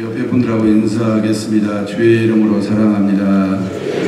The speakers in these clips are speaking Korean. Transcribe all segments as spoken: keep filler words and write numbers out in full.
옆에 분들하고 인사하겠습니다. 주의 이름으로 사랑합니다.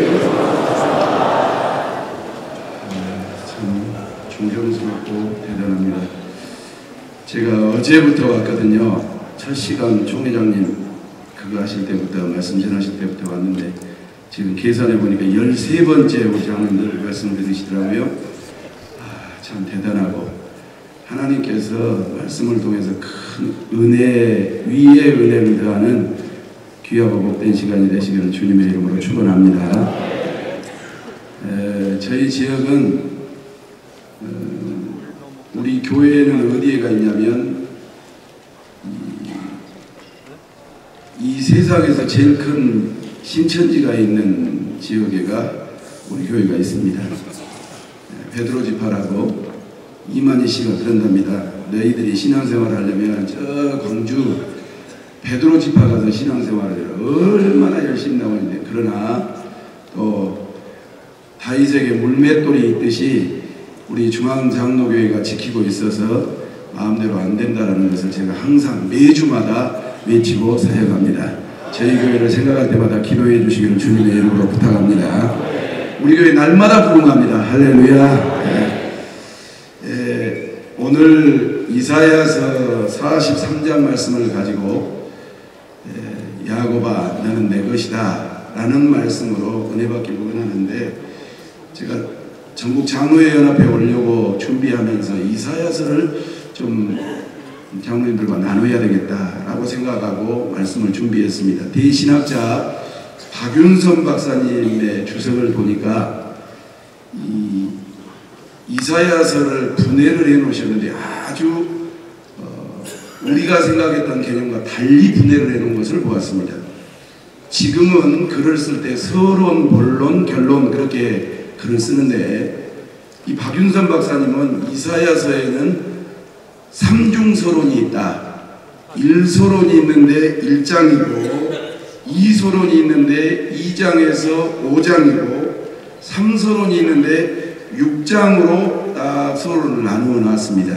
참 존경스럽고 대단합니다. 제가 어제부터 왔거든요. 첫 시간 총회장님 그거 하실 때부터 말씀 전하실 때부터 왔는데 지금 계산해 보니까 열세 번째 우리 장로님들 말씀 드리시더라고요. 아, 참 대단하고 하나님께서 말씀을 통해서 큰 은혜 위에 은혜를 더하는 귀하고 복된 시간이 되시기를 주님의 이름으로 축원합니다. 에, 저희 지역은 어, 우리 교회는 어디에가 있냐면 이, 이 세상에서 제일 큰 신천지가 있는 지역에가 우리 교회가 있습니다. 베드로 지파라고 이만희 씨가 그런답니다. 너희들이 신앙생활을 하려면 저 광주 베드로 지파 가서 신앙생활을 해라. 얼마나 열심히 나오는데 그러나 또 다윗에게 물맷돌이 있듯이 우리 중앙장로교회가 지키고 있어서 마음대로 안 된다는 것을 제가 항상 매주마다 외치고 사역합니다. 저희 교회를 생각할 때마다 기도해 주시기를 주님의 이름으로 부탁합니다. 우리 교회 날마다 부흥합니다. 할렐루야. 네. 에, 오늘 이사야서 사십삼 장 말씀을 가지고 에, 야곱아 너는 내 것이다 라는 말씀으로 은혜 받기를 원하는데 제가 전국 장로회 연합회 오려고 준비하면서 이사야서를 좀 장로님들과 나눠야 되겠다라고 생각하고 말씀을 준비했습니다. 대신학자 박윤선 박사님의 주석을 보니까 이 이사야서를 분해를 해 놓으셨는데 아주 어, 우리가 생각했던 개념과 달리 분해를 해 놓은 것을 보았습니다. 지금은 글을 쓸 때 서론, 본론, 결론 그렇게 글을 쓰는데 이 박윤선 박사님은 이사야서에는 삼중서론이 있다. 일서론이 있는데 일 장이고 이서론이 있는데 이 장에서 오 장이고 삼서론이 있는데 육 장으로 딱 서론을 나누어 놨습니다.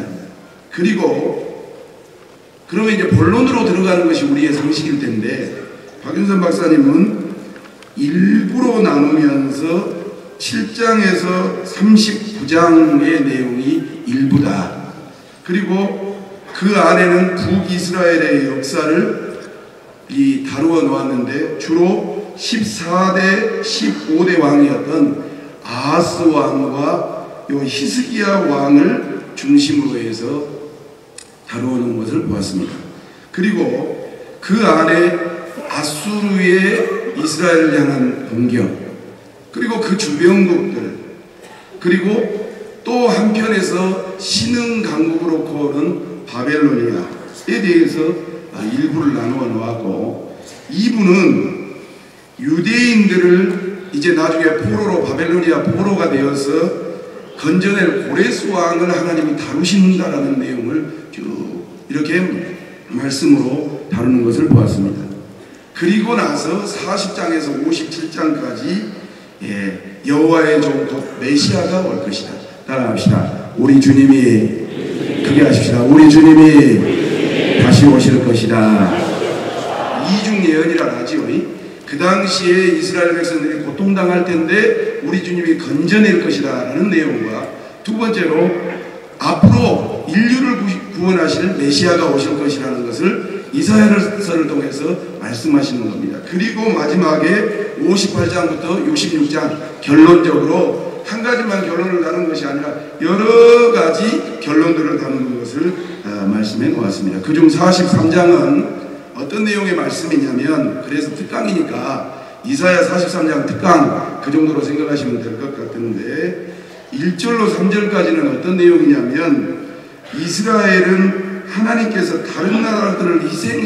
그리고 그러면 이제 본론으로 들어가는 것이 우리의 상식일 텐데 박윤선 박사님은 일부로 나누면서 칠 장에서 삼십구 장의 내용이 일부다. 그리고 그 안에는 북이스라엘의 역사를 이 다루어 놓았는데 주로 십사 대 십오 대 왕이었던 아하스 왕과 요 히스기야 왕을 중심으로 해서 다루어 놓은 것을 보았습니다. 그리고 그 안에 아수르의 이스라엘을 향한 공격, 그리고 그 주변국들, 그리고 또 한편에서 신흥 강국으로 코는 바벨로니아에 대해서 일부를 나누어 놓았고 이 부는 유대인들을 이제 나중에 포로로 바벨로니아 포로가 되어서 건져낼 고레스 왕을 하나님이 다루신다라는 내용을 쭉 이렇게 말씀으로 다루는 것을 보았습니다. 그리고 나서 사십 장에서 오십칠 장까지 예, 여호와의 종 곧 메시아가 올 것이다. 따라합시다. 우리 주님이 크게 하십시다. 우리 주님이 다시 오실 것이다. 이중 예언이라 하지요. 그 당시에 이스라엘 백성들이 고통당할 텐데 우리 주님이 건져낼 것이다 라는 내용과 두 번째로 앞으로 인류를 구원하실 메시아가 오실 것이라는 것을 이사야서를 통해서 말씀하시는 겁니다. 그리고 마지막에 오십팔 장부터 육십육 장 결론적으로 한 가지만 결론을 다루는 것이 아니라 여러 가지 결론들을 다루는 것을 어, 말씀해 놓았습니다. 그중 사십삼 장은 어떤 내용의 말씀이냐면, 그래서 특강이니까 이사야 사십삼 장 특강 그 정도로 생각하시면 될 것 같은데 일 절로 삼 절까지는 어떤 내용이냐면 이스라엘은 하나님께서 다른 나라들을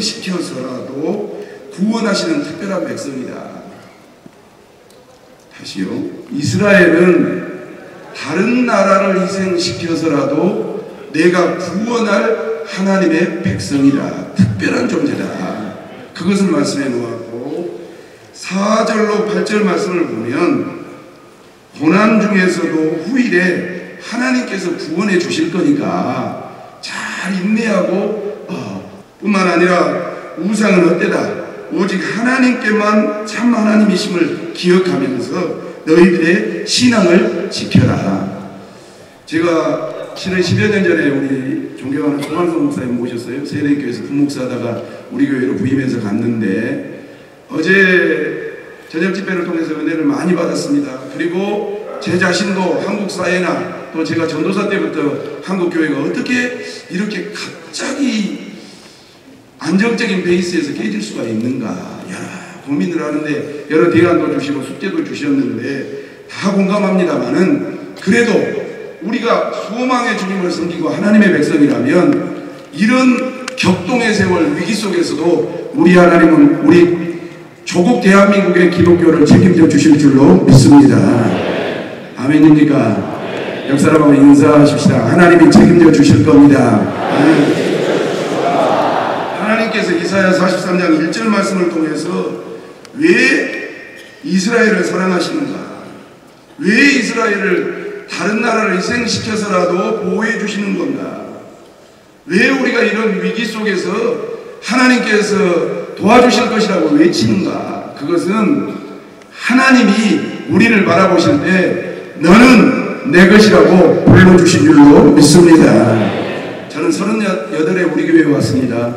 희생시켜서라도 구원하시는 특별한 백성이다. 다시요. 이스라엘은 다른 나라를 희생시켜서라도 내가 구원할 하나님의 백성이다. 특별한 존재다. 그것을 말씀해 놓았고 사 절로 팔 절 말씀을 보면 고난 중에서도 후일에 하나님께서 구원해 주실 거니까 잘 인내하고 어, 뿐만 아니라 우상은 어때다? 오직 하나님께만 참 하나님이심을 기억하면서 너희들의 신앙을 지켜라. 제가 실은 십여 년 전에 우리 존경하는 송환성 목사님 모셨어요. 세례교회에서 부목사하다가 우리 교회로 부임해서 갔는데 어제 저녁 집회를 통해서 은혜를 많이 받았습니다. 그리고 제 자신도 한국 사회나 또 제가 전도사 때부터 한국 교회가 어떻게 이렇게 갑자기 안정적인 베이스에서 깨질 수가 있는가 여러 고민을 하는데 여러 대안도 주시고 숙제도 주셨는데 다 공감합니다만은 그래도 우리가 소망의 주님을 섬기고 하나님의 백성이라면 이런 격동의 세월 위기 속에서도 우리 하나님은 우리 조국 대한민국의 기독교를 책임져 주실 줄로 믿습니다. 아멘입니까? 옆 사람하고 인사하십시다. 하나님이 책임져 주실 겁니다. 하나님께서 이사야 사십삼 장 일 절 말씀을 통해서 왜 이스라엘을 사랑하시는가? 왜 이스라엘을 다른 나라를 희생시켜서라도 보호해 주시는 건가? 왜 우리가 이런 위기 속에서 하나님께서 도와주실 것이라고 외치는가? 그것은 하나님이 우리를 바라보실 때 너는 내 것이라고 불러주신 줄로 믿습니다. 저는 서른여덟에 우리 교회에 왔습니다.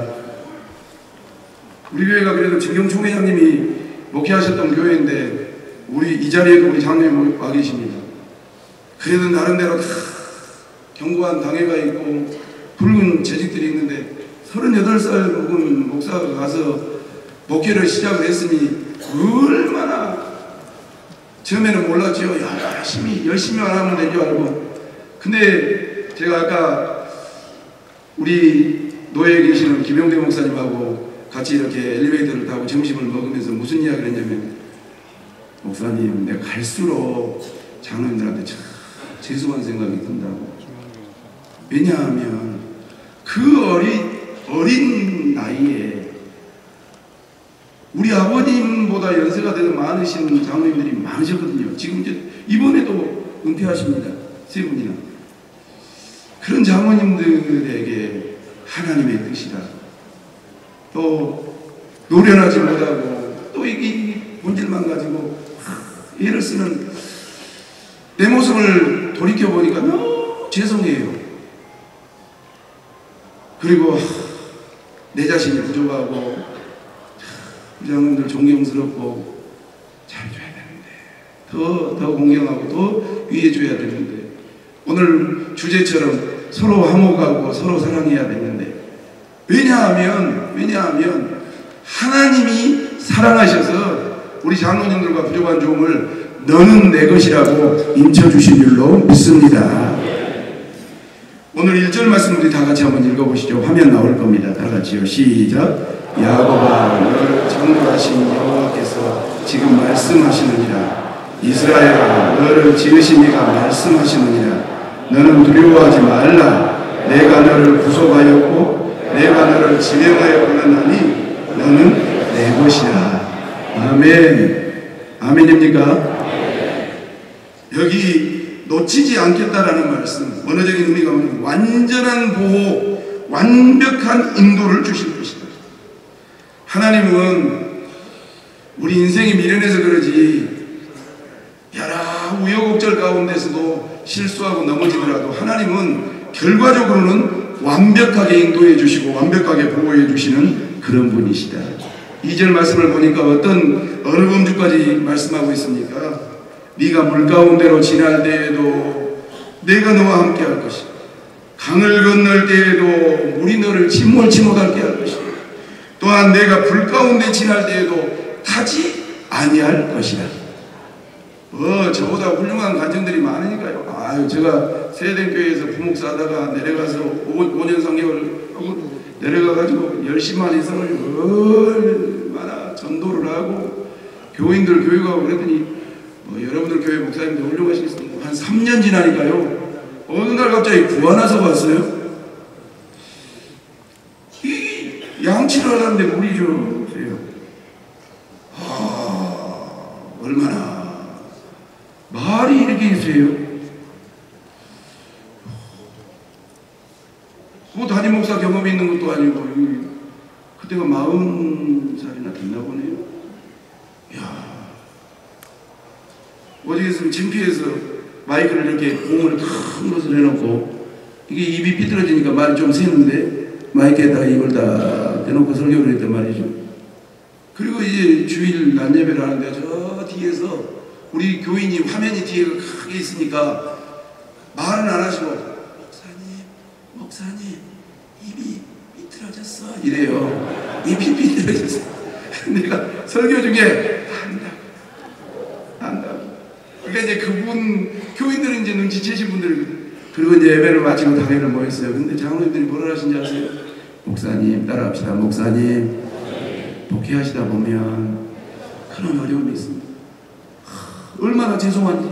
우리 교회가 그래도 진경 총회장님이 목회하셨던 교회인데 우리 이 자리에도 우리 장로님 와 계십니다. 그래도 나름대로 다 견고한 당회가 있고 붉은 재직들이 있는데 서른여덟 살 먹은 목사가 가서 목회를 시작을 했으니 얼마나 처음에는 몰랐죠. 열심히 열심히만 하면 될 줄 알고. 근데 제가 아까 우리 노예에 계시는 김용대 목사님하고 같이 이렇게 엘리베이터를 타고 점심을 먹으면서 무슨 이야기를 했냐면 목사님 내가 갈수록 장로님들한테 참 죄송한 생각이 든다고. 왜냐하면 그 어린, 어린 나이에 우리 아버님보다 연세가 되는 많으신 장로님들이 많으셨거든요. 지금 이제 이번에도 은퇴하십니다. 세 분이나. 그런 장로님들에게 하나님의 뜻이다. 또 노련하지 못하고 또 이 본질만 가지고 애를 쓰는 내 모습을 돌이켜보니까 너무 죄송해요. 그리고 내 자신이 부족하고 장로님들 존경스럽고 잘해줘야 되는데 더, 더 공경하고 더 위해줘야 되는데 오늘 주제처럼 서로 화목하고 서로 사랑해야 되는데 왜냐하면 왜냐하면 하나님이 사랑하셔서 우리 장로님들과 부족한 종을 너는 내 것이라고 인쳐주신 줄로 믿습니다. 오늘 일 절 말씀 우리 다 같이 한번 읽어보시죠. 화면 나올 겁니다. 다 같이요. 시작. 야곱아 너를 창조하신 여호와께서 지금 말씀하시느니라. 이스라엘아 너를 지으신 이가 말씀하시느니라. 너는 두려워하지 말라. 내가 너를 구속하였고 내가 너를 지명하여 불렀나니 너는 내 것이라. 아멘. 아멘입니까? 여기 놓치지 않겠다라는 말씀, 언어적인 의미가 뭐냐면 완전한 보호, 완벽한 인도를 주실 것이다. 하나님은 우리 인생이 미련해서 그러지 여러 우여곡절 가운데서도 실수하고 넘어지더라도 하나님은 결과적으로는 완벽하게 인도해 주시고 완벽하게 보호해 주시는 그런 분이시다. 이 절 말씀을 보니까 어떤 어느 범주까지 말씀하고 있습니까? 네가 물 가운데로 지날 때에도 내가 너와 함께 할 것이다. 강을 건널 때에도 물이 너를 침몰치 못하게 할 것이다. 또한 내가 불 가운데 지날 때에도 타지 아니할 것이다. 어, 저보다 훌륭한 간증들이 많으니까요. 아유, 제가 세대교회에서 부목사 하다가 내려가서 오 년 삼 개월 하고 내려가가지고 열심만 있어가지고 얼마나 전도를 하고 교인들 교육하고 그랬더니 뭐 여러분들 교회 목사님들 훌륭하시겠습니다. 한 삼 년 지나니까요. 어느 날 갑자기 구하나서 왔어요. 이 양치를 하는데 물이 좀 세요. 아, 얼마나 말이 이렇게 세요. 뭐 담임 목사 경험이 있는 것도 아니고 그때가 마흔 살이나 있나 보네요. 이야. 어제 있으면 창피해서 마이크를 이렇게 공을 큰 것을 해놓고 이게 입이 삐뚤어지니까 말이 좀 새는데 마이크에다가 입을 다 대놓고 설교를 했단 말이죠. 그리고 이제 주일 낮 예배를 하는데 저 뒤에서 우리 교인이 화면이 뒤에 크게 있으니까 말은 안 하시고 목사님, 목사님 입이 삐뚤어졌어 이래요. 입이 삐뚤어졌어. 내가 설교 중에 안다, 안다. 그러니까 이제 그분 교인들은 이제 눈치채신 분들 그리고 이제 예배를 마치고 당회를 모였어요. 근데 장로님들이 뭐라 하신지 아세요? 목사님 따라합시다. 목사님 목회하시다 보면 그런 어려움이 있습니다. 하, 얼마나 죄송한지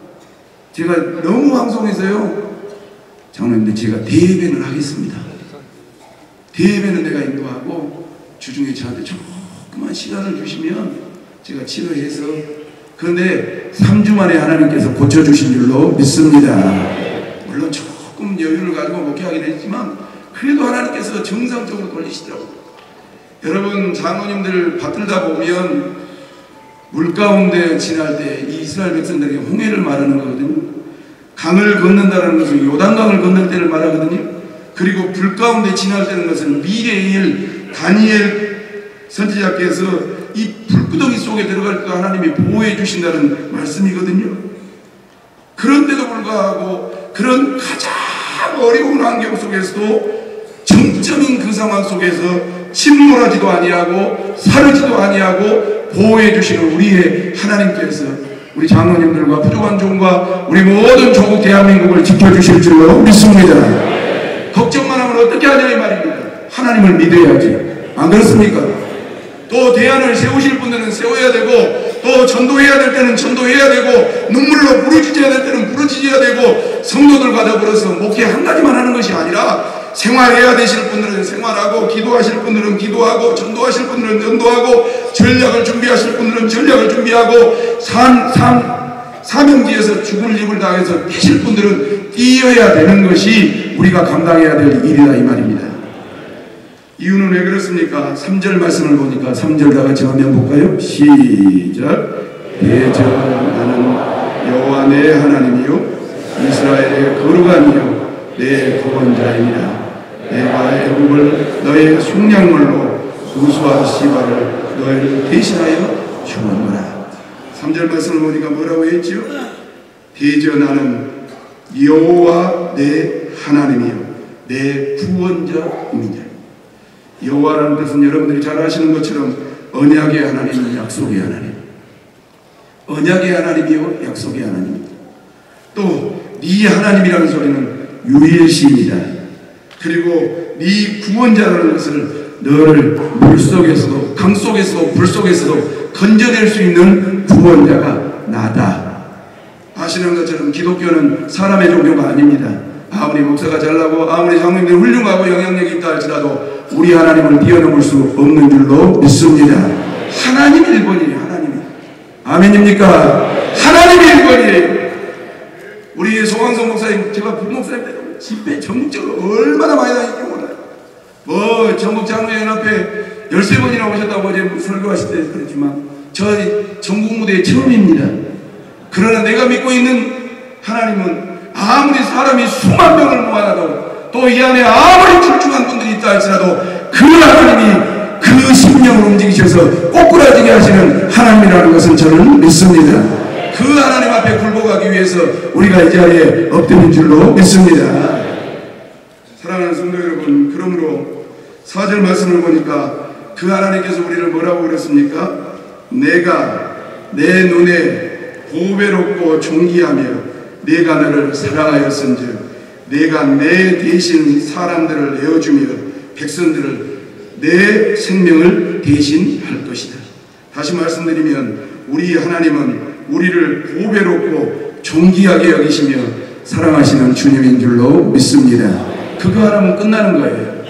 제가 너무 황송해서요. 장로님들 제가 대예배는 하겠습니다. 대예배는 내가 인도하고 주중에 저한테 조금만 시간을 주시면 제가 치료해서 그런데 삼 주 만에 하나님께서 고쳐주신 줄로 믿습니다. 물론 조금 여유를 가지고 목회하긴 했지만 그래도 하나님께서 정상적으로 돌리시더라고요. 여러분 장로님들 받들다 보면 물 가운데 지날 때 이스라엘 백성들에게 홍해를 말하는 거거든요. 강을 건넌다는 것은 요단강을 건널 때를 말하거든요. 그리고 불 가운데 지날 때는 것은 미래의 일 다니엘 선지자께서 이 불구덩이 속에 들어갈 때 하나님이 보호해 주신다는 말씀이거든요. 그런데도 불구하고 그런 가장 어려운 환경 속에서도 정점인 그 상황 속에서 침몰하지도 아니하고 사르지도 아니하고 보호해 주시는 우리의 하나님께서 우리 장로님들과 부족한 종과 우리 모든 조국 대한민국을 지켜주실 줄로 믿습니다. 걱정만 하면 어떻게 하냐 이 말입니다. 하나님을 믿어야지. 안 그렇습니까? 또 대안을 세우실 분들은 세워야 되고 또 전도해야 될 때는 전도해야 되고 눈물로 부르짖어야 될 때는 부르짖어야 되고 성도들과 더불어서 목회 한 가지만 하는 것이 아니라 생활해야 되실 분들은 생활하고 기도하실 분들은 기도하고 전도하실 분들은 전도하고 전략을 준비하실 분들은 전략을 준비하고 산, 산, 사명지에서 죽을 입을 당해서 뛰실 분들은 뛰어야 되는 것이 우리가 감당해야 될 일이다 이 말입니다. 이유는 왜 그렇습니까? 삼 절 말씀을 보니까 삼 절 다 같이 한번 볼까요? 시작. 대전하는 여호와 내 하나님이요 이스라엘의 거룩함이요 내 구원자이니라. 내가 애굽을 너의 속량물로 우수와 시바를 너희를 대신하여 주었노라. 삼 절 말씀을 보니까 뭐라고 했지요? 대전하는 여호와 내 하나님이요 내 구원자입니다. 여호와라는 뜻은 여러분들이 잘 아시는 것처럼 언약의 하나님, 약속의 하나님. 언약의 하나님이요 약속의 하나님입니다. 또 네 하나님이라는 소리는 유일시입니다. 그리고 네 구원자라는 것을 너를 물속에서도 강속에서도 불속에서도 건져낼 수 있는 구원자가 나다. 아시는 것처럼 기독교는 사람의 종교가 아닙니다. 아무리 목사가 잘나고 아무리 장로님들이 훌륭하고 영향력이 있다 할지라도 우리 하나님을 뛰어넘을 수 없는 줄로 믿습니다. 하나님 일 번이에요. 하나님이. 아멘입니까? 하나님 일 번이에요. 우리 송광성 목사님, 제가 부목사님 때 집회 전국적으로 얼마나 많이 다니는지 몰라요. 뭐 전국 장로연합회 열세 번이나 오셨다고 어제 설교하실 때 그랬지만 저 전국 무대에 처음입니다. 그러나 내가 믿고 있는 하나님은 아무리 사람이 수만 명을 모아놔도 또 이 안에 아무리 출중한 분들이 있다 할지라도 그 하나님이 그 심령을 움직이셔서 꼬꾸라지게 하시는 하나님이라는 것은 저는 믿습니다. 그 하나님 앞에 굴복하기 위해서 우리가 이 자리에 엎드린 줄로 믿습니다. 사랑하는 성도 여러분, 그러므로 사 절 말씀을 보니까 그 하나님께서 우리를 뭐라고 그랬습니까? 내가 내 눈에 보배롭고 존귀하며 내가 너를 사랑하였은즉 내가 내 대신 사람들을 내어주며 백성들을 내 생명을 대신할 것이다. 다시 말씀드리면 우리 하나님은 우리를 보배롭고 존귀하게 여기시며 사랑하시는 주님인 줄로 믿습니다. 그거 하나면 끝나는 거예요.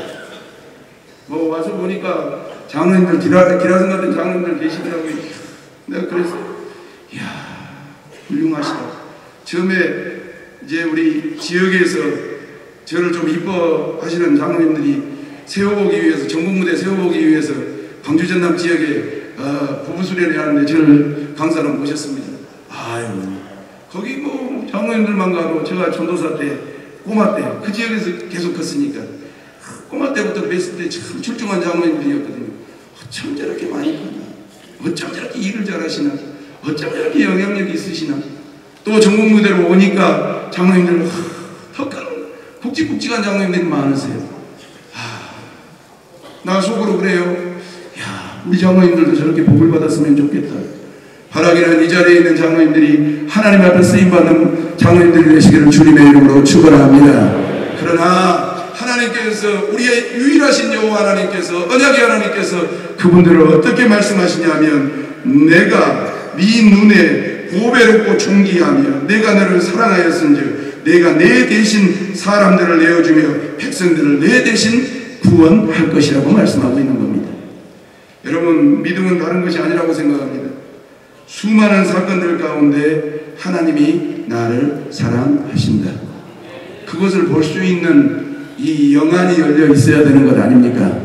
뭐 와서 보니까 장로님들 기라, 기라성 같은 장로님들 계시더라고요. 내가 그랬어요. 이야 훌륭하시다. 처음에 이제 우리 지역에서 저를 좀 이뻐하시는 장로님들이 세워보기 위해서 전국 무대 세워보기 위해서 광주 전남 지역에 어, 부부 수련회 하는데 저를 강사로 모셨습니다. 아유, 거기 뭐 장로님들만 가도 제가 전도사 때 꼬마 때 그 지역에서 계속 컸으니까 꼬마 때부터 뵀을 때 참 출중한 장로님들이었거든요. 어쩜 저렇게 많이 컸나, 어쩜 저렇게 일을 잘하시나, 어쩜 저렇게 영향력이 있으시나. 또 전국 무대로 오니까 장로님들 더 큰 굵직굵직한 장로님들이 많으세요. 하, 나 속으로 그래요. 야, 우리 장로님들도 저렇게 복을 받았으면 좋겠다. 바라기는 이 자리에 있는 장로님들이 하나님 앞에 쓰임받는 장로님들이 되시기를 주님의 이름으로 축원합니다. 그러나 하나님께서, 우리의 유일하신 여호와 하나님께서, 언약의 하나님께서 그분들을 어떻게 말씀하시냐면, 내가 네 눈에 보배롭고 존귀하며 내가 너를 사랑하였은즉 내가 내 대신 사람들을 내어주며 백성들을 내 대신 구원할 것이라고 말씀하고 있는 겁니다. 여러분, 믿음은 다른 것이 아니라고 생각합니다. 수많은 사건들 가운데 하나님이 나를 사랑하신다. 그것을 볼 수 있는 이 영안이 열려 있어야 되는 것 아닙니까?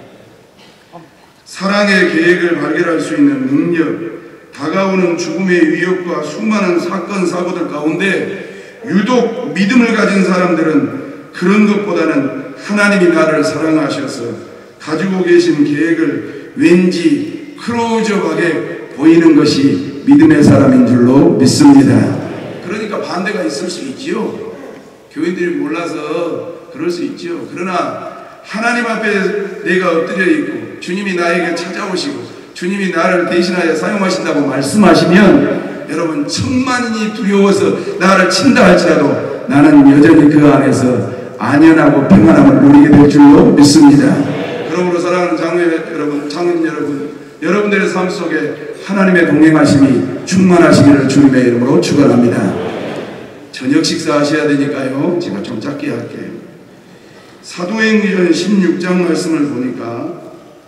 사랑의 계획을 발견할 수 있는 능력, 다가오는 죽음의 위협과 수많은 사건 사고들 가운데 유독 믿음을 가진 사람들은 그런 것보다는 하나님이 나를 사랑하셔서 가지고 계신 계획을 왠지 클로즈업하게 보이는 것이 믿음의 사람인 줄로 믿습니다. 그러니까 반대가 있을 수 있지요. 교인들이 몰라서 그럴 수 있죠. 그러나 하나님 앞에 내가 엎드려 있고 주님이 나에게 찾아오시고 주님이 나를 대신하여 사용하신다고 말씀하시면 여러분, 천만인이 두려워서 나를 친다 할지라도 나는 여전히 그 안에서 안연하고 평안함을 누리게 될 줄로 믿습니다. 그러므로 사랑하는 장로 여러분, 장로님 여러분, 여러분들의 삶 속에 하나님의 동행하심이 충만하시기를 주님의 이름으로 축원합니다. 저녁 식사하셔야 되니까요, 제가 좀 짧게 할게요. 사도행전 십육 장 말씀을 보니까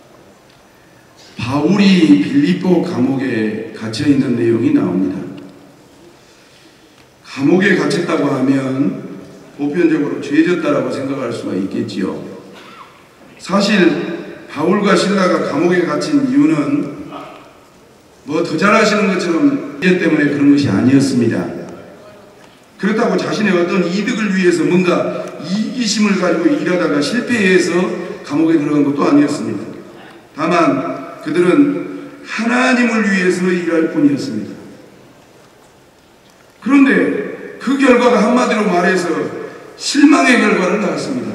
바울이 빌립보 감옥에 갇혀 있는 내용이 나옵니다. 감옥에 갇혔다고 하면 보편적으로 죄졌다라고 생각할 수가 있겠지요. 사실 바울과 실라가 감옥에 갇힌 이유는 뭐 더 잘하시는 것처럼 이해 때문에 그런 것이 아니었습니다. 그렇다고 자신의 어떤 이득을 위해서 뭔가 이기심을 가지고 일하다가 실패해서 감옥에 들어간 것도 아니었습니다. 다만 그들은 하나님을 위해서 일할 뿐이었습니다. 그런데 그 결과가 한마디로 말해서 실망의 결과를 낳았습니다.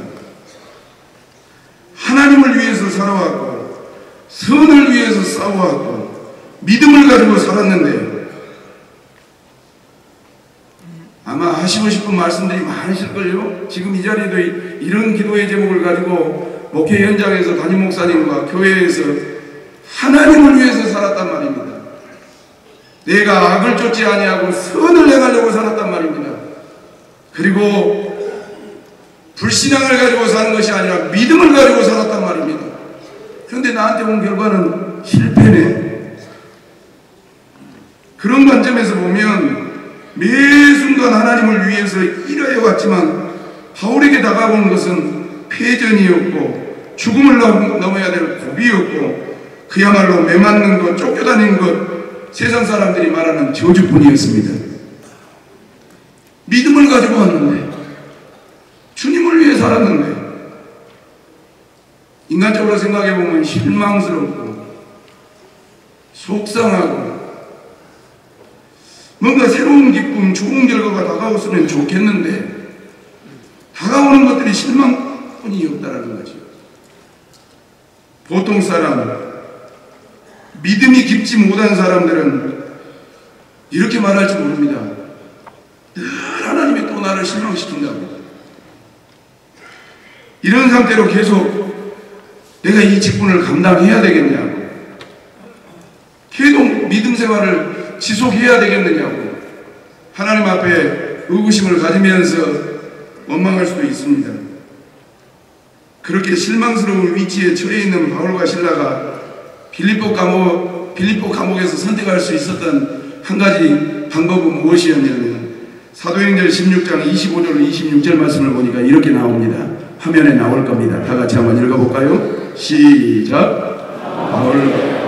하나님을 위해서 살아왔고 선을 위해서 싸워왔고 믿음을 가지고 살았는데 아마 하시고 싶은 말씀들이 많으실걸요. 지금 이 자리에도 이런 기도의 제목을 가지고 목회 현장에서 담임 목사님과 교회에서 하나님을 위해서 살았단 말입니다. 내가 악을 쫓지 아니하고 선을 행하려고 살았단 말입니다. 그리고 불신앙을 가지고 사는 것이 아니라 믿음을 가지고 살았단 말입니다. 그런데 나한테 온 결과는 실패네. 그런 관점에서 보면 매 순간 하나님을 위해서 일하여 왔지만 바울에게 다가오는 것은 패전이었고 죽음을 넘어야 될 고비였고 그야말로 매맞는 것, 쫓겨다니는 것, 세상 사람들이 말하는 저주뿐이었습니다. 믿음을 가지고 왔는데 주님을 위해 살았는데 인간적으로 생각해보면 실망스럽고 속상하고 뭔가 새로운 기쁨, 좋은 결과가 다가왔으면 좋겠는데 다가오는 것들이 실망뿐이었다라는 거죠. 보통 사람, 믿음이 깊지 못한 사람들은 이렇게 말할지 모릅니다. 늘 하나님이 또 나를 실망시킨다고. 이런 상태로 계속 내가 이 직분을 감당해야 되겠냐고, 계속 믿음 생활을 지속해야 되겠느냐고 하나님 앞에 의구심을 가지면서 원망할 수도 있습니다. 그렇게 실망스러운 위치에 처해 있는 바울과 실라가 빌립보 감옥, 빌립보 감옥에서 선택할 수 있었던 한 가지 방법은 무엇이었냐면 사도행전 십육 장 이십오 절 이십육 절 말씀을 보니까 이렇게 나옵니다. 화면에 나올 겁니다. 다 같이 한번 읽어볼까요? 시작. 바울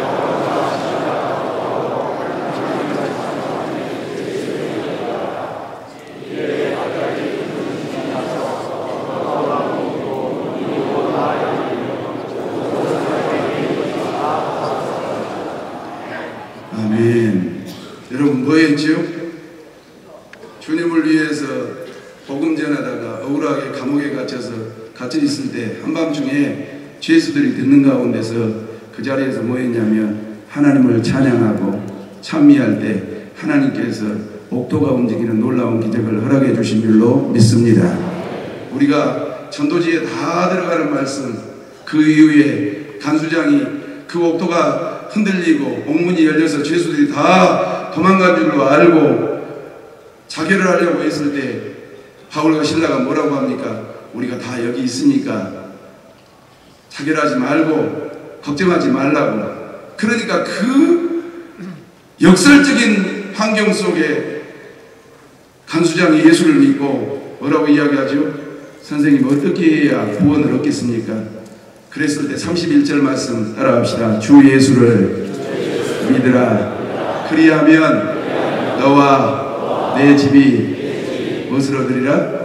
아멘. 여러분 뭐 했죠? 주님을 위해서 복음 전하다가 억울하게 감옥에 갇혀서 갇혀 있을 때 한밤중에 죄수들이 듣는 가운데서 그 자리에서 뭐 했냐면 하나님을 찬양하고 찬미할 때 하나님께서 옥토가 움직이는 놀라운 기적을 허락해 주신 줄로 믿습니다. 우리가 전도지에 다 들어가는 말씀, 그 이후에 간수장이 그 옥토가 흔들리고 옥문이 열려서 죄수들이 다 도망간 줄로 알고 자결을 하려고 했을 때 바울과 실라가 뭐라고 합니까? 우리가 다 여기 있으니까 자결하지 말고 걱정하지 말라고. 그러니까 그 역설적인 환경 속에 간수장이 예수를 믿고 뭐라고 이야기하죠? 선생님 어떻게 해야 구원을 얻겠습니까? 그랬을 때 삼십일 절 말씀 따라합시다. 주 예수를 믿으라. 그리하면 너와 내 집이 무엇을 얻으리라?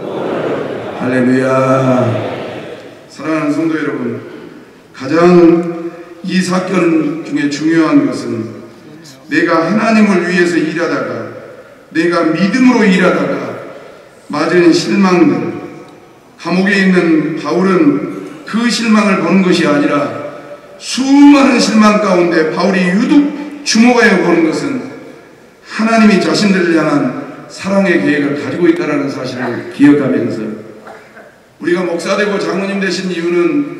할렐루야. 사랑하는 성도 여러분, 가장 이 사건 중에 중요한 것은 내가 하나님을 위해서 일하다가 내가 믿음으로 일하다가 맞은 실망들, 감옥에 있는 바울은 그 실망을 보는 것이 아니라 수많은 실망 가운데 바울이 유독 주목하여 보는 것은 하나님이 자신들을 향한 사랑의 계획을 가지고 있다는 사실을 기억하면서, 우리가 목사되고 장로님 되신 이유는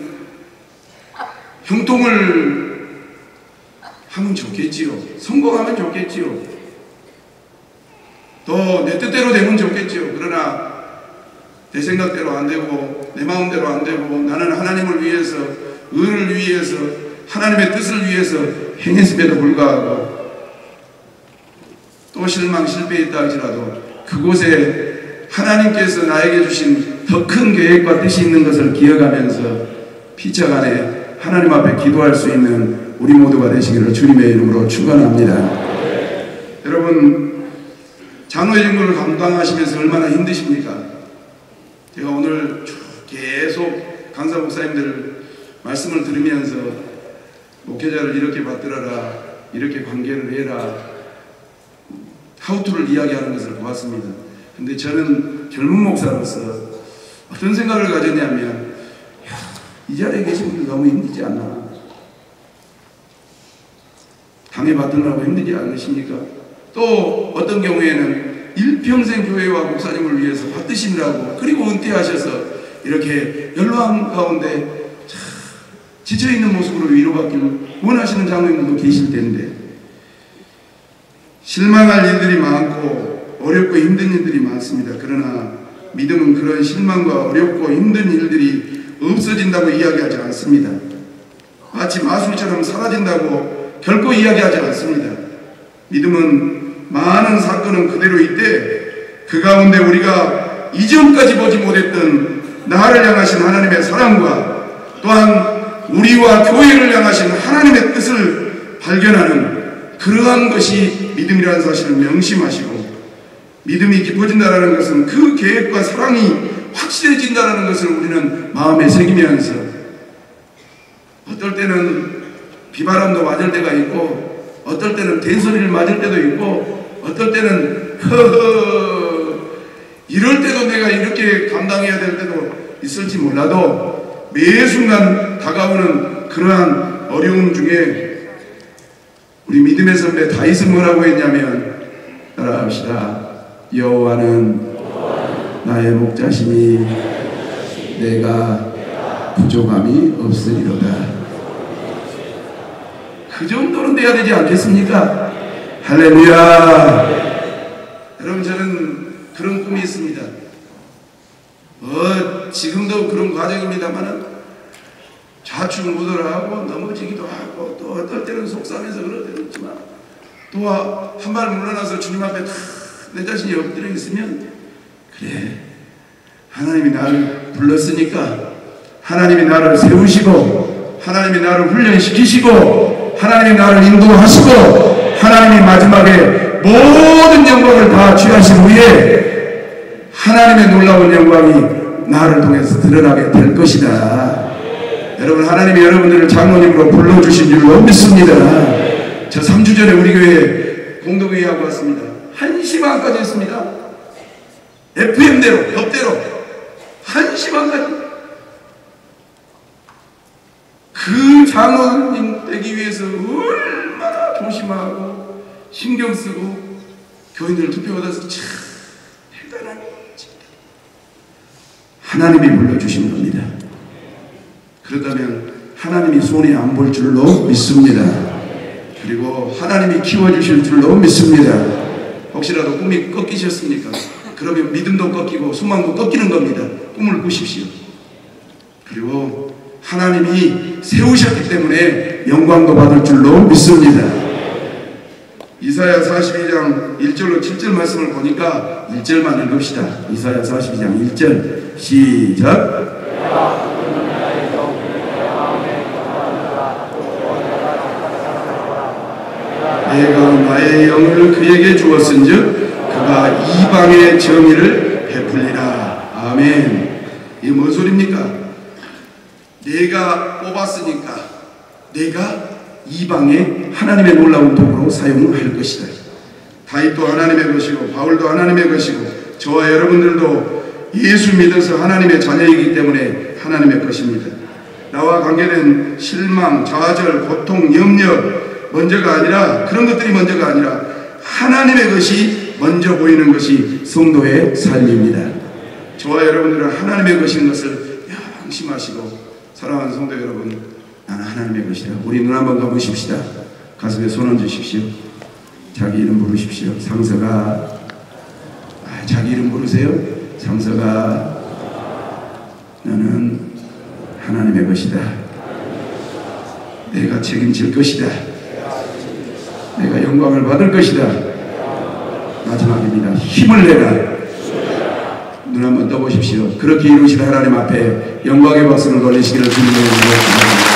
형통을 하면 좋겠지요. 성공하면 좋겠지요. 또 내 뜻대로 되면 좋겠지요. 그러나 내 생각대로 안 되고 내 마음대로 안 되고 나는 하나님을 위해서, 의를 위해서, 하나님의 뜻을 위해서 행했음에도 불구하고 또 실망, 실패했다 할지라도 그곳에 하나님께서 나에게 주신 더 큰 계획과 뜻이 있는 것을 기억하면서 피차간에 하나님 앞에 기도할 수 있는 우리 모두가 되시기를 주님의 이름으로 축원합니다. 네. 여러분, 장로의 직무를 감당하시면서 얼마나 힘드십니까? 제가 오늘 계속 강사 목사님들 말씀을 들으면서 목회자를 이렇게 받들어라, 이렇게 관계를 해라, 하우투를 이야기하는 것을 보았습니다. 근데 저는 젊은 목사로서 어떤 생각을 가졌냐면, 이 자리에 계신 분들 너무 힘들지 않나? 당에 받들라고 힘들지 않으십니까? 또 어떤 경우에는 일평생 교회와 목사님을 위해서 받드시느라고, 그리고 은퇴하셔서 이렇게 연로한 가운데 지쳐있는 모습으로 위로받기를 원하시는 장로님들도 계실 텐데, 실망할 일들이 많고 어렵고 힘든 일들이 많습니다. 그러나 믿음은 그런 실망과 어렵고 힘든 일들이 없어진다고 이야기하지 않습니다. 마치 마술처럼 사라진다고 결코 이야기하지 않습니다. 믿음은 많은 사건은 그대로 있되 그 가운데 우리가 이전까지 보지 못했던 나를 향하신 하나님의 사랑과 또한 우리와 교회를 향하신 하나님의 뜻을 발견하는 그러한 것이 믿음이라는 사실을 명심하시고, 믿음이 깊어진다는 것은 그 계획과 사랑이 확실해진다는 것을 우리는 마음에 새기면서, 어떨 때는 비바람도 맞을 때가 있고 어떨 때는 된소리를 맞을 때도 있고 어떨 때는 허허 이럴 때도 내가 이렇게 감당해야 될 때도 있을지 몰라도 매 순간 다가오는 그러한 어려움 중에 우리 믿음의 선배 다윗은 뭐라고 했냐면, 따라합시다. 여호와는 나의 목자시니 내가 부족함이 없으리로다. 그 정도는 돼야 되지 않겠습니까? 할렐루야. 여러분, 저는 그런 꿈이 있습니다. 어, 지금도 그런 과정입니다만은 좌충우돌하고 넘어지기도 하고 또 어떨 때는 속상해서 그럴 때도 있지만 또 한 발 물러나서 주님 앞에 다 내 자신이 엎드려 있으면, 그래, 하나님이 나를 불렀으니까, 하나님이 나를 세우시고 하나님이 나를 훈련시키시고 하나님이 나를 인도하시고 하나님이 마지막에 모든 영광을 다 취하신 후에 하나님의 놀라운 영광이 나를 통해서 드러나게 될 것이다. 여러분, 하나님이 여러분들을 장로님으로 불러주신 줄로 믿습니다. 저 삼 주 전에 우리 교회 공동회의하고 왔습니다. 한 시 반까지 했습니다. 에프엠대로 법대로 한 시 반까지. 그 장로님 되기 위해서 얼마나 조심하고 신경 쓰고 교인들 투표받아서 참 대단한 하나님이 불러주신 겁니다. 그렇다면 하나님이 손에 안 볼 줄로 믿습니다. 그리고 하나님이 키워주실 줄로 믿습니다. 혹시라도 꿈이 꺾이셨습니까? 그러면 믿음도 꺾이고 소망도 꺾이는 겁니다. 꿈을 꾸십시오. 그리고 하나님이 세우셨기 때문에 영광도 받을 줄로 믿습니다. 이사야 사십이 장 일 절로 칠 절 말씀을 보니까 일 절만 읽읍시다. 이사야 사십이 장 일 절 시작. 내가 나의 영을 그에게 주었은즉 그가 이방의 정의를 베풀리라. 아멘. 이게 뭔 소리입니까? 내가 뽑았으니까 내가 이방의 하나님의 놀라운 도구로 사용할 것이다. 다윗도 하나님의 것이고 바울도 하나님의 것이고 저와 여러분들도 예수 믿어서 하나님의 자녀이기 때문에 하나님의 것입니다. 나와 관계된 실망, 좌절, 고통, 염려 먼저가 아니라, 그런 것들이 먼저가 아니라 하나님의 것이 먼저 보이는 것이 성도의 삶입니다. 저와 여러분들은 하나님의 것인 것을 명심하시고, 사랑하는 성도 여러분, 나는 하나님의 것이다. 우리 눈 한번 감으십시다. 가슴에 손 얹으십시오. 자기 이름 부르십시오. 상서가, 아, 자기 이름 부르세요. 상서가, 나는 하나님의 것이다. 내가 책임질 것이다. 내가 영광을 받을 것이다. 마지막입니다. 힘을 내라. 눈 한번 떠보십시오. 그렇게 이루신 하나님 앞에 영광의 박수를 돌리시기를 주님의 이름으로 기도합니다.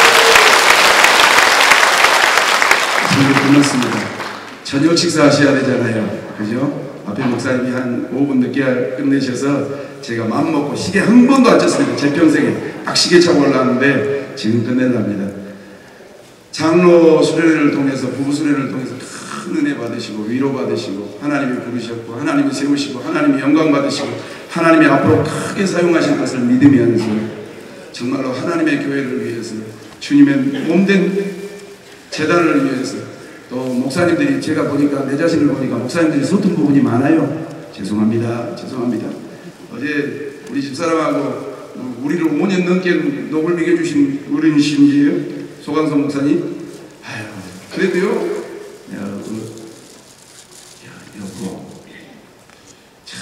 설교 끝났습니다. 저녁 식사하셔야 되잖아요. 그죠? 앞에 목사님이 한 오 분 늦게 끝내셔서 제가 마음 먹고 시계 한 번도 안 쳤습니다. 제 평생에 딱 시계 차고 올라왔는데 지금 끝내랍니다. 장로 수련회를 통해서, 부부 수련회를 통해서 큰 은혜 받으시고 위로 받으시고 하나님이 부르셨고 하나님이 세우시고 하나님이 영광 받으시고 하나님이 앞으로 크게 사용하실 것을 믿으면서 정말로 하나님의 교회를 위해서, 주님의 몸된 재단을 위해서, 또 목사님들이, 제가 보니까 내 자신을 보니까 목사님들이 서툰 부분이 많아요. 죄송합니다. 죄송합니다. 어제 우리 집사람하고 우리를 오 년 넘게 녹을 먹여주신 어른이신지요? 소강선 목사님? 아유, 그래도요, 야, 그, 야, 여보, 참,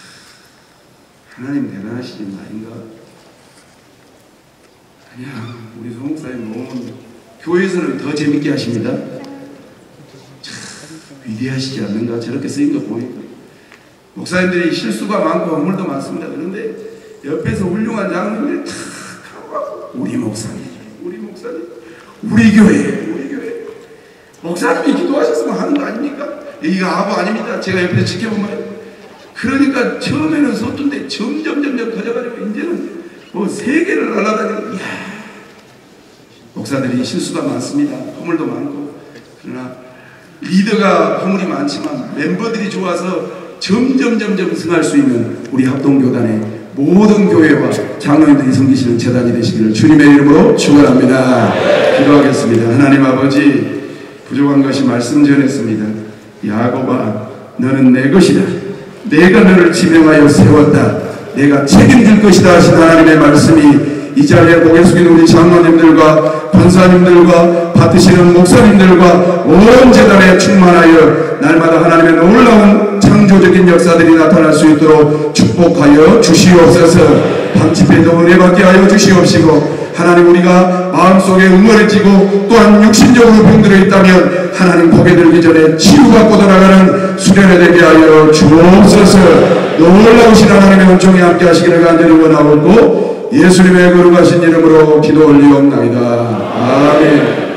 하나님 대단하시지 말인가? 그냥, 우리 소 목사님 너무, 교회에서는 더 재밌게 하십니다. 참, 위대하시지 않는가? 저렇게 쓰인 거 보니까. 목사님들이 실수가 많고 허물도 많습니다. 그런데 옆에서 훌륭한 장로님들이 탁 하고, 우리 목사님, 우리 목사님, 우리 교회, 우리 교회. 목사님이 기도하셨으면 하는 거 아닙니까? 이거 아부 아닙니다. 제가 옆에서 지켜보면. 그러니까 처음에는 서툰데 점점 점점 커져가지고 이제는 뭐 세계를 날아다니고, 이야. 목사들이 실수가 많습니다. 허물도 많고. 그러나 리더가 허물이 많지만 멤버들이 좋아서 점점 점점 승할 수 있는 우리 합동교단의 모든 교회와 장로님들이 섬기시는 재단이 되시기를 주님의 이름으로 축원합니다. 기도하겠습니다. 하나님 아버지, 부족한 것이 말씀 전했습니다. 야곱아, 너는 내 것이다. 내가 너를 지명하여 세웠다. 내가 책임질 것이다 하신 하나님의 말씀이 이 자리에 고개 숙인 우리 장로님들과 권사님들과 받으시는 목사님들과 온 재단에 충만하여 날마다 하나님의 놀라운 창조적인 역사들이 나타날 수 있도록 축복하여 주시옵소서. 방집회도 은혜 받게 하여 주시옵시고, 하나님 우리가 마음속에 응어해지고 또한 육신적으로 병들어 있다면 하나님 고개 들기 전에 치유받고 돌아가는 수련회 되게 하여 주옵소서. 놀라우신 하나님의 은총이 함께 하시기를 간절히 원하옵고 예수님의 거룩하신 이름으로 기도 올리옵나이다. 아멘.